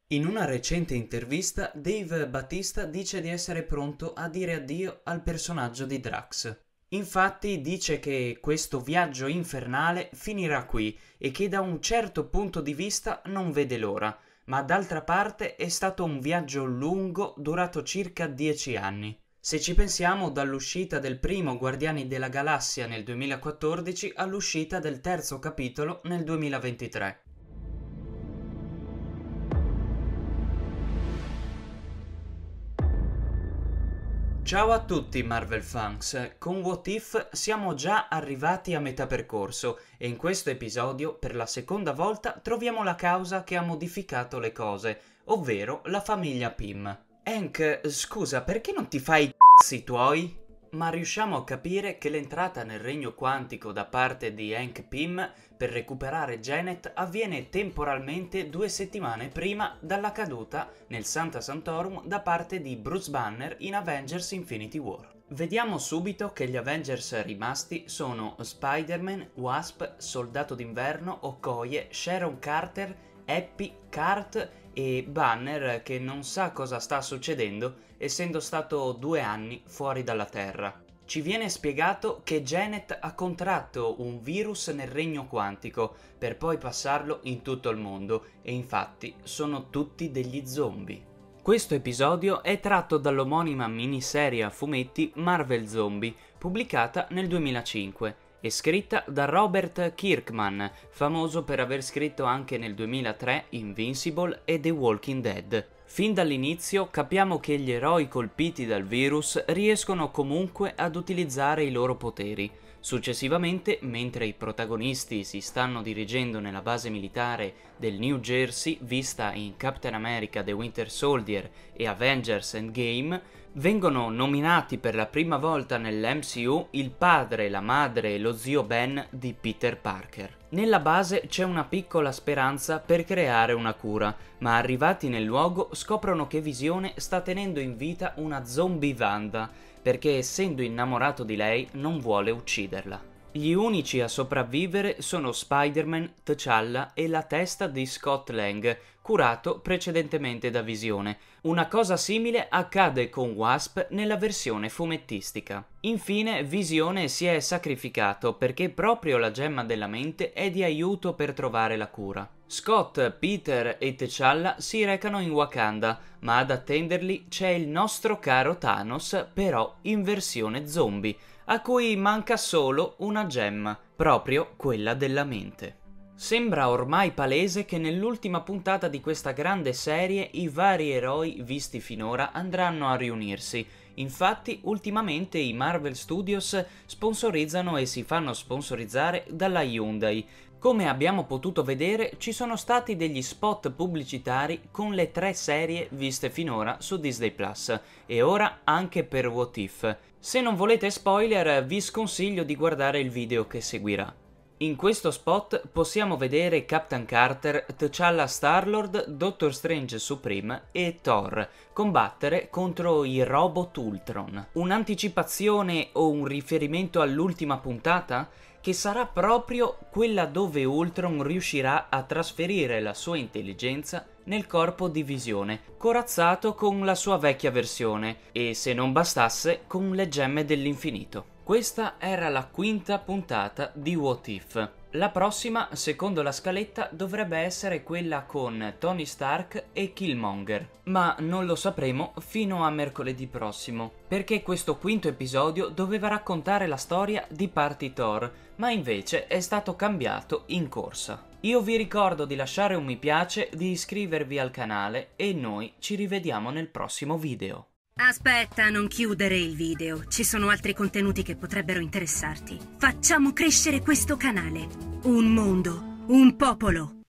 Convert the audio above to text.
In una recente intervista, Dave Bautista dice di essere pronto a dire addio al personaggio di Drax. Infatti dice che questo viaggio infernale finirà qui e che da un certo punto di vista non vede l'ora, ma d'altra parte è stato un viaggio lungo durato circa 10 anni. Se ci pensiamo, dall'uscita del primo Guardiani della Galassia nel 2014 all'uscita del terzo capitolo nel 2023. Ciao a tutti Marvel fans, con What If siamo già arrivati a metà percorso e in questo episodio per la seconda volta troviamo la causa che ha modificato le cose, ovvero la famiglia Pym. Hank, scusa, perché non ti fai i cazzi tuoi? Ma riusciamo a capire che l'entrata nel regno quantico da parte di Hank Pym per recuperare Janet avviene temporalmente 2 settimane prima dalla caduta nel Santa Santorum da parte di Bruce Banner in Avengers Infinity War. Vediamo subito che gli Avengers rimasti sono Spider-Man, Wasp, Soldato d'Inverno, Okoye, Sharon Carter, Happy, Cart e Banner che non sa cosa sta succedendo essendo stato 2 anni fuori dalla Terra. Ci viene spiegato che Janet ha contratto un virus nel regno quantico per poi passarlo in tutto il mondo e infatti sono tutti degli zombie. Questo episodio è tratto dall'omonima miniserie a fumetti Marvel Zombie pubblicata nel 2005 e scritta da Robert Kirkman, famoso per aver scritto anche nel 2003 Invincible e The Walking Dead. Fin dall'inizio capiamo che gli eroi colpiti dal virus riescono comunque ad utilizzare i loro poteri. Successivamente, mentre i protagonisti si stanno dirigendo nella base militare del New Jersey vista in Captain America The Winter Soldier e Avengers Endgame, vengono nominati per la prima volta nell'MCU il padre, la madre e lo zio Ben di Peter Parker. Nella base c'è una piccola speranza per creare una cura, ma arrivati nel luogo scoprono che Visione sta tenendo in vita una zombie Wanda, perché essendo innamorato di lei non vuole ucciderla. Gli unici a sopravvivere sono Spider-Man, T'Challa e la testa di Scott Lang, curato precedentemente da Visione. Una cosa simile accade con Wasp nella versione fumettistica. Infine Visione si è sacrificato perché proprio la gemma della mente è di aiuto per trovare la cura. Scott, Peter e T'Challa si recano in Wakanda, ma ad attenderli c'è il nostro caro Thanos, però in versione zombie, a cui manca solo una gemma, proprio quella della mente. Sembra ormai palese che nell'ultima puntata di questa grande serie i vari eroi visti finora andranno a riunirsi. Infatti, ultimamente i Marvel Studios sponsorizzano e si fanno sponsorizzare dalla Hyundai. Come abbiamo potuto vedere, ci sono stati degli spot pubblicitari con le 3 serie viste finora su Disney Plus e ora anche per What If. Se non volete spoiler, vi sconsiglio di guardare il video che seguirà. In questo spot possiamo vedere Captain Carter, T'Challa Star-Lord, Doctor Strange Supreme e Thor combattere contro i Robot Ultron. Un'anticipazione o un riferimento all'ultima puntata? Che sarà proprio quella dove Ultron riuscirà a trasferire la sua intelligenza nel corpo di Visione, corazzato con la sua vecchia versione e, se non bastasse, con le gemme dell'infinito. Questa era la 5ª puntata di What If. La prossima, secondo la scaletta, dovrebbe essere quella con Tony Stark e Killmonger, ma non lo sapremo fino a mercoledì prossimo, perché questo 5º episodio doveva raccontare la storia di Party Thor, ma invece è stato cambiato in corsa. Io vi ricordo di lasciare un mi piace, di iscrivervi al canale e noi ci rivediamo nel prossimo video. Aspetta, non chiudere il video. Ci sono altri contenuti che potrebbero interessarti. Facciamo crescere questo canale. Un mondo, un popolo.